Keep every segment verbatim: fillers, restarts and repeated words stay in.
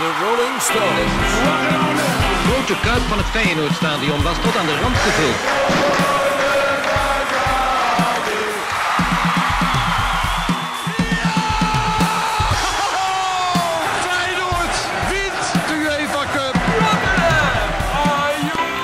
de Rolling Stones. De grote kuip van het Feyenoordstadion was tot aan de rand gevuld. Feyenoord wint de UEFA Cup. Are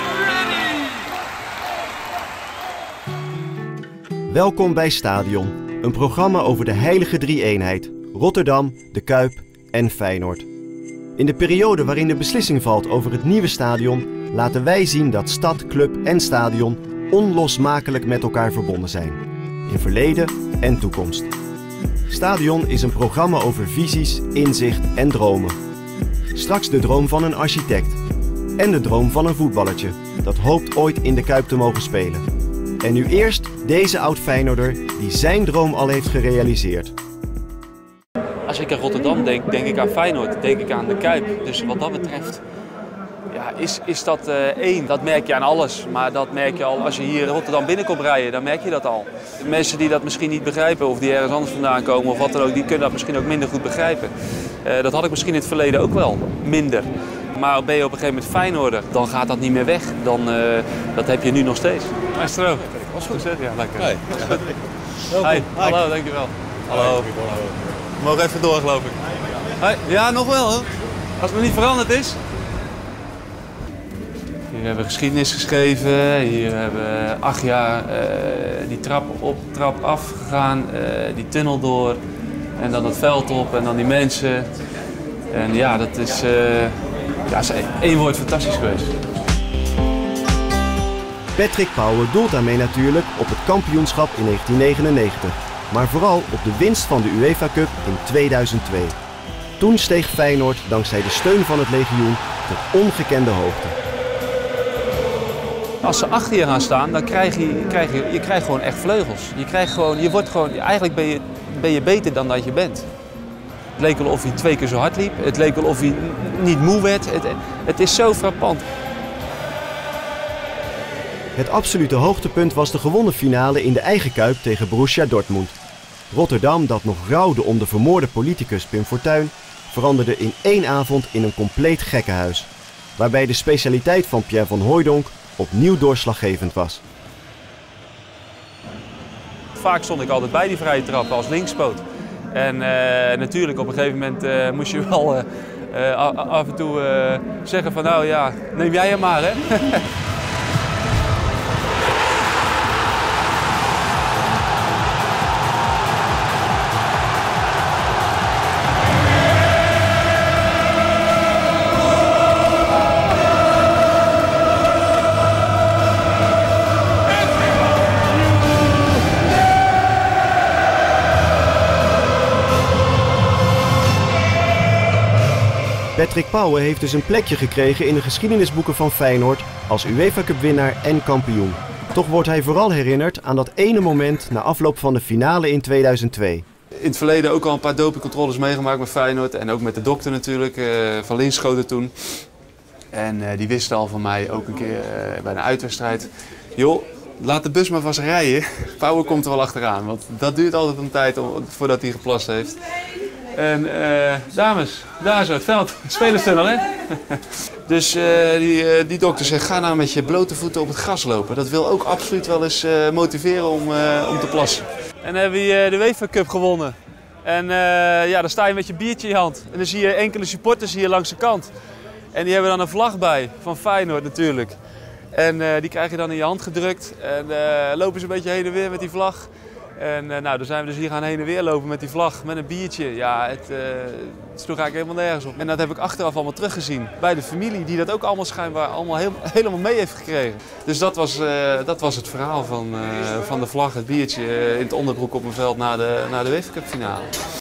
you ready? Welkom bij Stadion, een programma over de heilige drie-eenheid: Rotterdam, de Kuip en Feyenoord. In de periode waarin de beslissing valt over het nieuwe stadion, laten wij zien dat stad, club en stadion onlosmakelijk met elkaar verbonden zijn. In verleden en toekomst. Stadion is een programma over visies, inzicht en dromen. Straks de droom van een architect. En de droom van een voetballertje dat hoopt ooit in de Kuip te mogen spelen. En nu eerst deze oud-Feyenoorder die zijn droom al heeft gerealiseerd. Als ik aan Rotterdam denk, denk ik aan Feyenoord, denk ik aan de Kuip. Dus wat dat betreft ja, is, is dat uh, één. Dat merk je aan alles. Maar dat merk je al als je hier in Rotterdam binnenkomt rijden, dan merk je dat al. Mensen die dat misschien niet begrijpen of die ergens anders vandaan komen of wat dan ook, die kunnen dat misschien ook minder goed begrijpen. Uh, dat had ik misschien in het verleden ook wel, minder. Maar ben je op een gegeven moment Feyenoorder, dan gaat dat niet meer weg. Dan, uh, dat heb je nu nog steeds. Maestro, was goed hè? Ja, lekker. Hey. Hi. Hallo, dankjewel. Hallo. We mogen even door, geloof ik. Hey. Ja, nog wel hoor. Als het nog niet veranderd is. Hier hebben we geschiedenis geschreven. Hier hebben we acht jaar uh, die trap op, trap af gegaan. Uh, die tunnel door. En dan het veld op en dan die mensen. En ja, dat is, uh, ja, is één woord fantastisch geweest. Patrick Pauwen doelt daarmee natuurlijk op het kampioenschap in negentien negenennegentig. Maar vooral op de winst van de UEFA Cup in tweeduizend twee. Toen steeg Feyenoord dankzij de steun van het legioen tot ongekende hoogte. Als ze achter je gaan staan, dan krijg je, krijg je, je krijgt gewoon echt vleugels. Je krijgt gewoon, je wordt gewoon, eigenlijk ben je, ben je beter dan dat je bent. Het leek wel of hij twee keer zo hard liep. Het leek wel of hij niet moe werd. Het, het is zo frappant. Het absolute hoogtepunt was de gewonnen finale in de eigen Kuip tegen Borussia Dortmund. Rotterdam, dat nog rouwde om de vermoorde politicus Pim Fortuyn, veranderde in één avond in een compleet gekkenhuis. Waarbij de specialiteit van Pierre van Hooijdonk opnieuw doorslaggevend was. Vaak stond ik altijd bij die vrije trappen als linkspoot. En uh, natuurlijk op een gegeven moment uh, moest je wel uh, uh, af en toe uh, zeggen van nou ja, neem jij hem maar hè. Patrick Pauwen heeft dus een plekje gekregen in de geschiedenisboeken van Feyenoord als UEFA Cup winnaar en kampioen. Toch wordt hij vooral herinnerd aan dat ene moment na afloop van de finale in tweeduizend twee. In het verleden ook al een paar dopingcontroles meegemaakt met Feyenoord en ook met de dokter natuurlijk, uh, van Linschoten toen. En uh, die wisten al van mij ook een keer uh, bij een uitwedstrijd. Joh, laat de bus maar vast rijden. Pauwen komt er wel achteraan, want dat duurt altijd een tijd om, voordat hij geplast heeft. En uh, dames, daar zo, het veld, spelerstunnel hè. Dus uh, die, uh, die dokter zegt, ga nou met je blote voeten op het gras lopen. Dat wil ook absoluut wel eens uh, motiveren om, uh, om te plassen. En dan hebben we uh, de UEFA Cup gewonnen. En uh, ja, dan sta je met je biertje in je hand. En dan zie je enkele supporters hier langs de kant. En die hebben dan een vlag bij, van Feyenoord natuurlijk. En uh, die krijg je dan in je hand gedrukt. En uh, lopen ze een beetje heen en weer met die vlag. En uh, nou, dan zijn we dus hier gaan heen en weer lopen met die vlag, met een biertje. Ja, het, uh, het sloeg eigenlijk helemaal nergens op. En dat heb ik achteraf allemaal teruggezien bij de familie, die dat ook allemaal schijnbaar allemaal heel, helemaal mee heeft gekregen. Dus dat was, uh, dat was het verhaal van, uh, van de vlag, het biertje uh, in het onderbroek op mijn veld na de, na de UEFA Cup finale.